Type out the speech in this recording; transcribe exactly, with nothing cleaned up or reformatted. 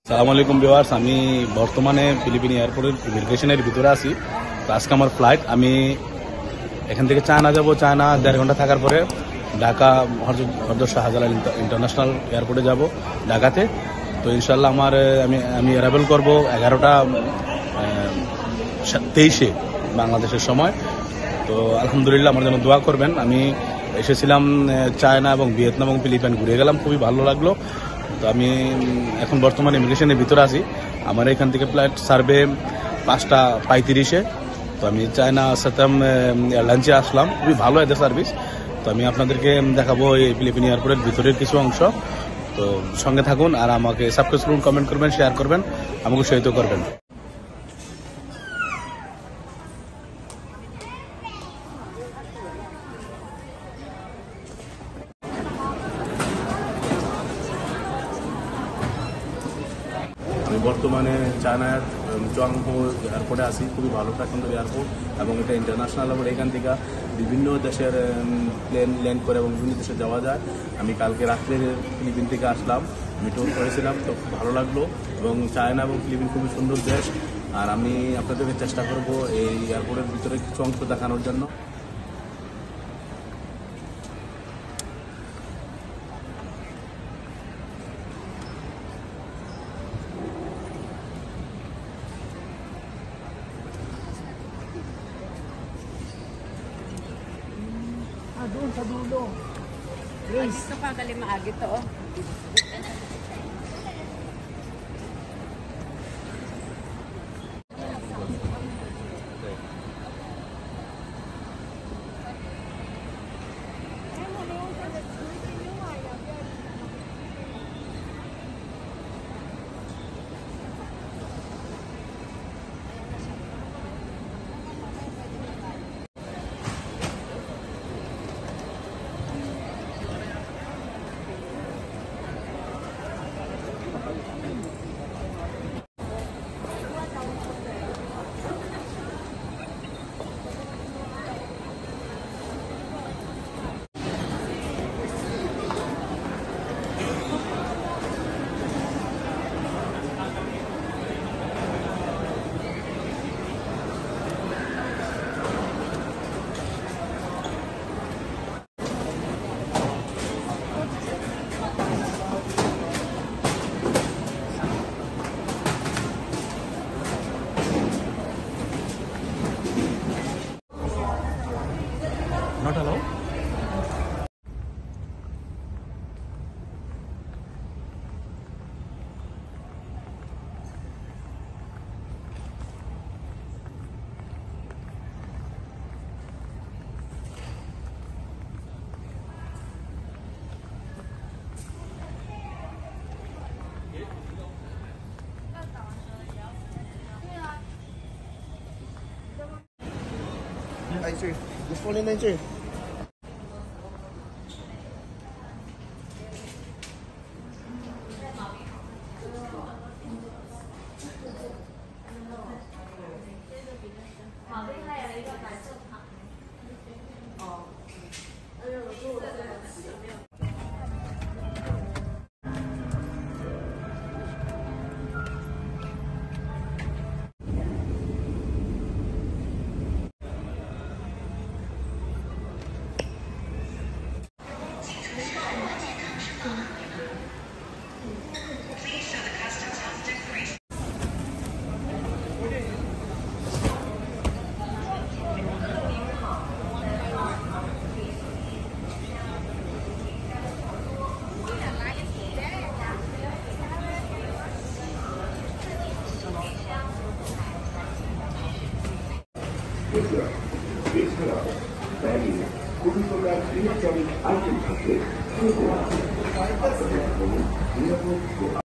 সালাম আলাইকুম ভিউয়ার্স, আমি বর্তমানে ফিলিপিন এয়ারপোর্টের ইমিগ্রেশনের ভিতরে আছি। তো আজকে আমার ফ্লাইট, আমি এখান থেকে চায়না যাব। চায়না দেড় ঘন্টা থাকার পরে ঢাকা হযরত শাহজালাল ইন্টারন্যাশনাল এয়ারপোর্টে যাব ঢাকাতে। তো ইনশাল্লাহ আমার আমি আমি অ্যারাইভেল করবো এগারোটা তেইশে বাংলাদেশের সময়। তো আলহামদুলিল্লাহ আমার জন্য দোয়া করবেন। আমি এসেছিলাম চায়না এবং ভিয়েতনাম এবং ফিলিপাইন, ঘুরে গেলাম, খুবই ভালো লাগলো। তো আমি এখন বর্তমানে ইমিগ্রেশনের ভিতরে আছি। আমার এখান থেকে ফ্লাইট সার্ভে পাঁচটা পঁয়ত্রিশে। তো আমি চায়না সাতাম এয়ারলাইন্সে আসলাম, খুবই ভালো এদের সার্ভিস। তো আমি আপনাদেরকে দেখাবো এই ফিলিপিন এয়ারপোর্টের ভিতরের কিছু অংশ। তো সঙ্গে থাকুন আর আমাকে সাবস্ক্রাইব করুন, কমেন্ট করবেন, শেয়ার করবেন, আমাকে উৎসাহিত করবেন। আমি বর্তমানে চায়নার জংহো এয়ারপোর্টে আছি, খুবই ভালো একটা সুন্দর এয়ারপোর্ট এবং এটা ইন্টারন্যাশনাল এয়ারপোর্ট। এখান থেকে বিভিন্ন দেশের প্লেন ল্যান্ড করে এবং বিভিন্ন দেশে যাওয়া যায়। আমি কালকে রাত্রে ফিলিপিন থেকে আসলাম, আমি ট্যুর করেছিলাম, তো ভালো লাগলো। এবং চায়না এবং ফিলিপিন খুবই সুন্দর দেশ। আর আমি আপনাদেরকে চেষ্টা করব এই এয়ারপোর্টের ভিতরে কিছু অংশ দেখানোর জন্য। Ah, doon sa dulo. Grace. Dito pa, kalimaagi to. Oh. Not allowed? Ay, sir. Just fall in line, sir. এছাড়া ব্যাগে কোনো প্রকার ইলেকট্রনিক আইটেম থাকলে নিরাপদ